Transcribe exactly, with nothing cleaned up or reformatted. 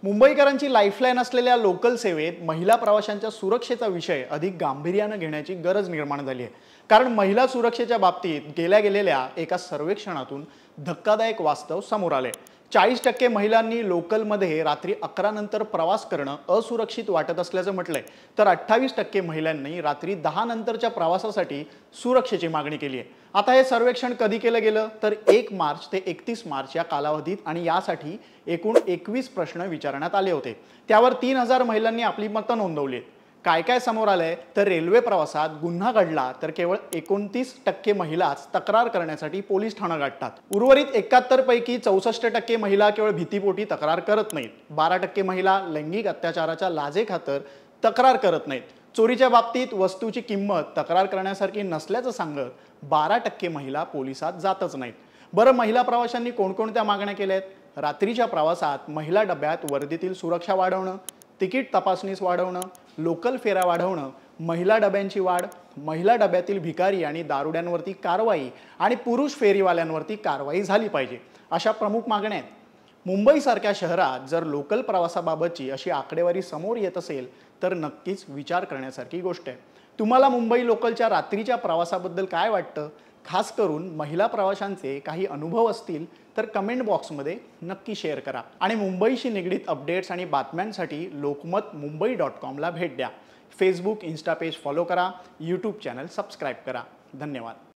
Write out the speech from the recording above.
मुंबईकरांची lifeline असलेल्या local सेवेत महिला प्रवाशांच्या सुरक्षेचा विषय अधिक गांभीर्याने घेण्याची गरज निर्माण झाली आहे। कारण महिला सुरक्षेच्या बाबतीत गेल्या गेलेल्या एका सर्वेक्षणातून धक्कादायक वास्तव समोर आले। चाळीस टक्के महिलांनी लोकलमध्ये रात्री अकरा नंतर प्रवास करणं असुरक्षित वाटत असल्याचं म्हटलंय, तर अठ्ठावीस टक्के महिलांनी रात्री दहा नंतरच्या प्रवासासाठी सुरक्षेची मागणी केली आहे। आता हे सर्वेक्षण कधी केलं गेलं तर एक मार्च ते एकतीस मार्च या कालावधीत आणि यासाठी एकूण एकवीस प्रश्न विचारण्यात आले होते। त्यावर तीन हजार महिलांनी आपली मतं नोंदवली। काय काय समोर आलंय तर रेल्वे प्रवासात गुन्हा घडला तर केवळ एकोणतीस टक्के महिलाच तक्रार करण्यासाठी पोलीस ठाणं गाठतात। उर्वरित एकाहत्तर पैकी चौसष्ट टक्के महिला केवळ भीतीपोटी तक्रार करत नाहीत। बारा टक्के महिला लैंगिक अत्याचाराच्या लाजेखातर तक्रार करत नाहीत। चोरीच्या बाबतीत वस्तूची किंमत तक्रार करण्यासारखी नसल्याचं सांगत बारा टक्के महिला पोलिसात जातच नाहीत। बरं, महिला प्रवाशांनी कोणकोणत्या मागण्या केल्यात? रात्रीच्या प्रवासात महिला डब्यात वर्दीतील सुरक्षा वाढवणं, तिकीट तपासणीस वाढवणं, लोकल फेऱ्या वाढवणं, महिला डब्यांची वाढ, महिला डब्यातील भिकारी आणि दारुड्यांवरती कारवाई आणि पुरुष फेरीवाल्यांवरती कारवाई झाली पाहिजे, अशा प्रमुख मागण्या आहेत। मुंबईसारख्या शहरात जर लोकल प्रवासाबाबतची अशी आकडेवारी समोर येत असेल तर नक्कीच विचार करण्यासारखी गोष्ट आहे। तुम्हाला मुंबई लोकलच्या रात्रीच्या प्रवासाबद्दल काय वाटतं? खास करून महिला प्रवाशांचे काही अनुभव असतील तर कमेंट बॉक्समध्ये नक्की शेअर करा आणि मुंबईशी निगडीत अपडेट्स आणि बातम्यांसाठी लोकमत मुंबई डॉट कॉमला भेट द्या। फेसबुक, इन्स्टा पेज फॉलो करा, यूट्यूब चॅनल सबस्क्राईब करा। धन्यवाद।